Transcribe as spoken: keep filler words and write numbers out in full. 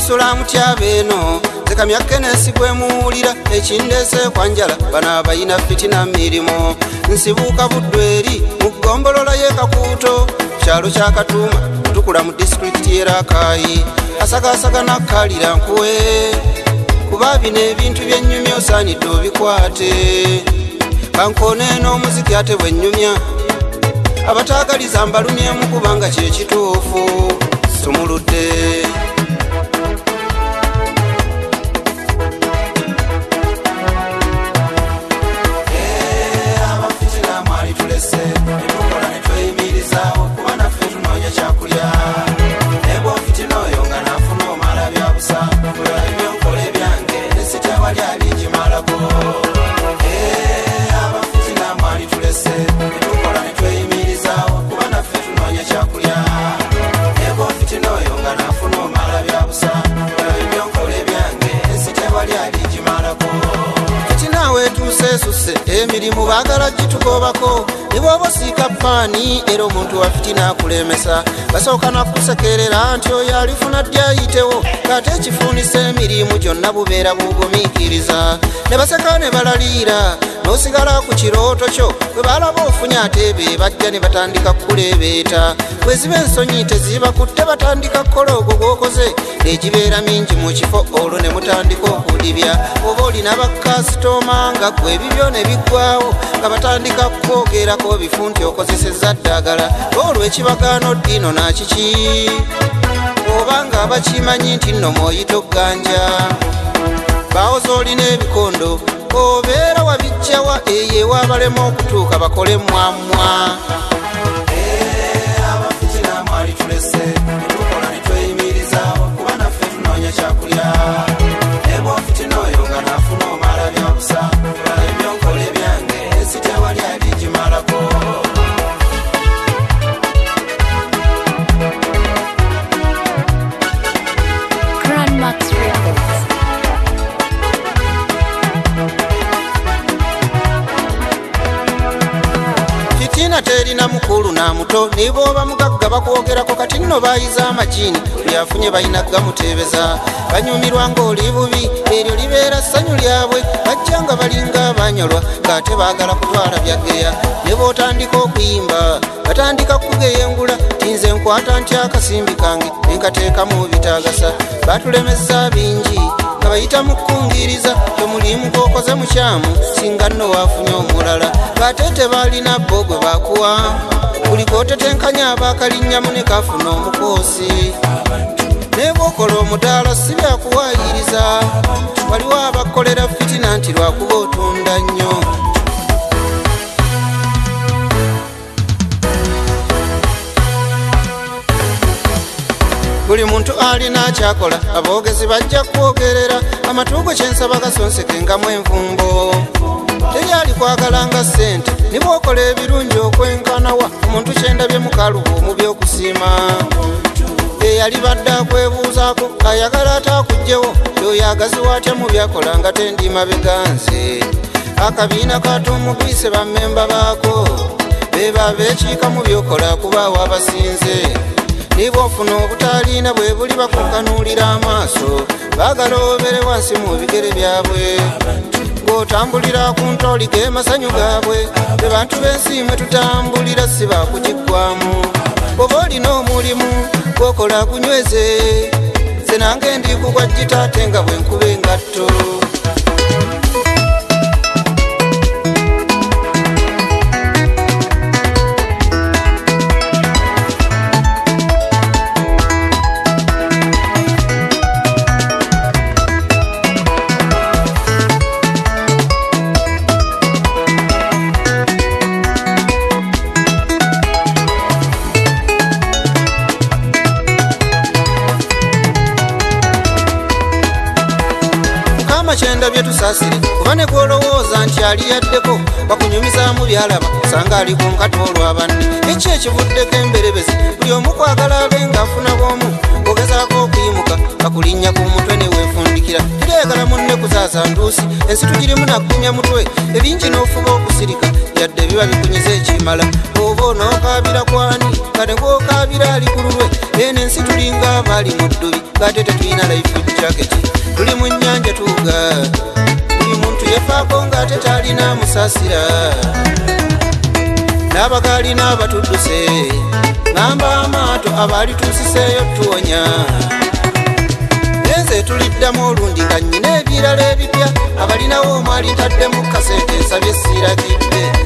musula mutya beno zekamya kenesi gwe muwulira ekindese kwanjala bana bayina fitina mirimo nsibuka budweri mugombolola ye Kakuuto kyalo kya Katuma tukula mu district era Kayi asagasaga nakalira nkuwe kuba bino ebintu byennyumya osaanidde obikwate kankone n'omuziki ate bwennyumya abataagaliza mbalumyemu kubanga kyekituufu tumuludde emirimu baagala gitugobako nibobo siika paani era omuntu wa fitina akulemesa basooka nakusekerera nti oyo alifuna ddi ayitewo kate ekifuunisa emirimu gyonna bubeera bugumiikiriza ne baseka ne balaliira n'osigala ku kirooto kyo bwe balaba ofunye ate be bajja ne batandika kukuleebeeta bwe ziba ensonyi tezibakutte batandika kukola ogwo gw'okoze egibeera mingi mu kifo olwo ne mutandika okudibya oba olina bakasitoma nga gwe ebibyo ne biggwawo nga batandika kukwogerako bifu nti okozesezza ddagala olwo ekibagaano ddino nakiki oba nga bakimanyi nti nno mwoyita ogganja bawoza olina ebikondo obeera wabijjawa eyo ewabalema okutuuka bakole mwamwa abafitina mwali tulese netukola netweyimirizawo kuba naffe tunoonya kyakulya eba ofitina oyo nga nafuna omala byabusa ebyonkola ebyange esitewali aligimalako terina mukulu na muto nibo oba mugagga bakwogerako kati nno bayiza amajini byafunye balina gamutebeza banyumirwa ng'oli bubi eryo libeera ssanyu lyabwe bajja nga balinga abanyolwa ng'ate baagala kutwala byageya ne bootandika okuyimba batandika kugeyengula tinze nkwata ntya akasimbi kange nenkateekamu bitagasa batulemesa bingi nga bayita mu kkungiriza temulimu gwokoze mukyamu singa nno waafunye omulala batete balina bo gwe bakuwa buli kootetenkanya abaakalinyamu ne kafuna omukoosi ne bwokola omudaala si byakuwaayiriza waliwo abakolera fitina nti lwakuba otunda nnyo buli muntu alina akyakola aboogezi bajja kwogerera amatuugo kyensaba gasonseke ngamu envumbo teyali kwagalanga ssente nibwokola ebirungi okwenkanawa omuntu kyendabye mukalubu mu byokusiima eyali badde akwebuuzaako ayagala ataakugjewo yoyagaziwa atya mu byakola nga tendima biganze akabiina katumugwise bammemba baako beba beekiika mu byokola kubaawo abasinze niba ofuna obutaliina bwe buli bakukanuulira amaaso baagala obere wansi mu bigere byabwe ng'otambulira ku ntooli g'emasanyu gaabwe be bantu b'ensi mwe tutambulira si bakugiggwamu oba olina omulimu gwokola gunyweze ze nange ndi kugwa gitaate nga bwe nkuba engatto kyenda byetusasire kuba ne gwolowooza nti ali yaddeko bakunyumizaamu byalaba osanga ali ku nkata olw'abanne ekyo ekivuddeko emberebezi buli omu kwagala abe ng'afuna bw'omu ogezaako okuyimuka bakulinnya ku mutwe ne weefundikira tireegala munne kuzaaza nduusi ensi tugirimu naggumya mutwe ebingi n'ofuba okusirika yadde biba bikunyiza ekimala oba onookabira kwani kate ng'okabira ali ku lulwe eno ensi tulinga abaali mu ddubi kate tetulina life jacket tuli mu nnyanja tuuga buli muntu yefaako ng'ate talina musaasira n'abagali n'abatudduse ngamba amaato abaali tuusiseeyo tuwonya nze tuliddamu olundi nga nnyina ebirala ebipya abalinawo omwali ntaddemu kaseete nsabye sirakidde